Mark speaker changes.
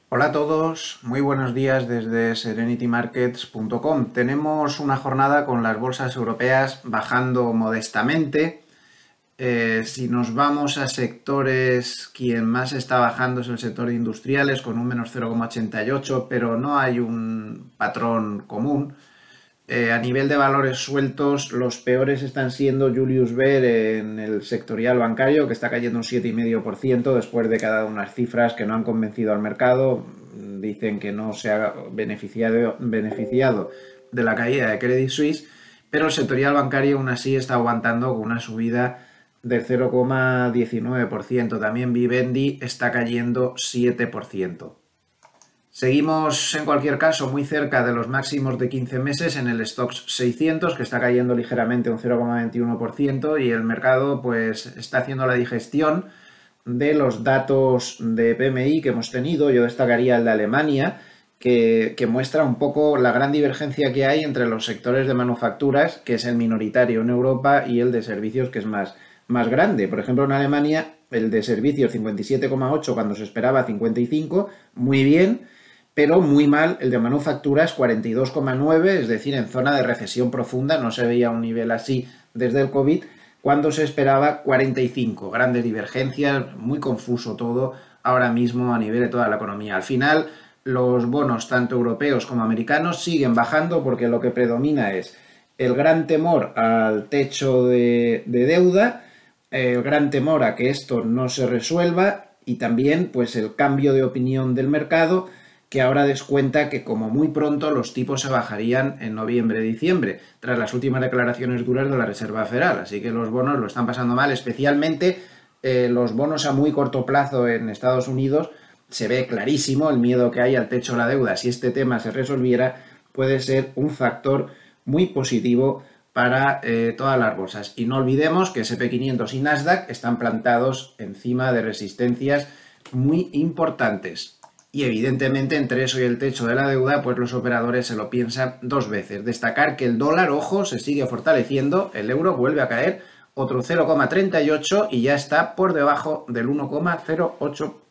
Speaker 1: Hola a todos, muy buenos días desde serenitymarkets.com. Tenemos una jornada con las bolsas europeas bajando modestamente. Si nos vamos a sectores, quien más está bajando es el sector de industriales con un menos 0,88, pero no hay un patrón común. A nivel de valores sueltos, los peores están siendo Julius Baer en el sectorial bancario, que está cayendo un 7,5% después de que ha dado unas cifras que no han convencido al mercado. Dicen que no se ha beneficiado de la caída de Credit Suisse, pero el sectorial bancario aún así está aguantando con una subida del 0,19%. También Vivendi está cayendo 7%. Seguimos en cualquier caso muy cerca de los máximos de 15 meses en el Stoxx 600, que está cayendo ligeramente un 0,21%, y el mercado pues está haciendo la digestión de los datos de PMI que hemos tenido. Yo destacaría el de Alemania, que muestra un poco la gran divergencia que hay entre los sectores de manufacturas, que es el minoritario en Europa, y el de servicios, que es más grande. Por ejemplo, en Alemania el de servicios 57,8 cuando se esperaba 55, muy bien, pero muy mal el de manufacturas 42,9, es decir, en zona de recesión profunda. No se veía un nivel así desde el COVID, cuando se esperaba 45. Grandes divergencias, muy confuso todo ahora mismo a nivel de toda la economía. Al final, los bonos tanto europeos como americanos siguen bajando porque lo que predomina es el gran temor al techo de deuda, el gran temor a que esto no se resuelva, y también pues el cambio de opinión del mercado, que ahora descuenta que como muy pronto los tipos se bajarían en noviembre-diciembre, tras las últimas declaraciones duras de la Reserva Federal. Así que los bonos lo están pasando mal, especialmente los bonos a muy corto plazo en Estados Unidos. Se ve clarísimo el miedo que hay al techo de la deuda. Si este tema se resolviera, puede ser un factor muy positivo para todas las bolsas. Y no olvidemos que SP500 y Nasdaq están plantados encima de resistencias muy importantes. Y evidentemente entre eso y el techo de la deuda, pues los operadores se lo piensan dos veces. Destacar que el dólar, ojo, se sigue fortaleciendo, el euro vuelve a caer otro 0,38 y ya está por debajo del 1,08.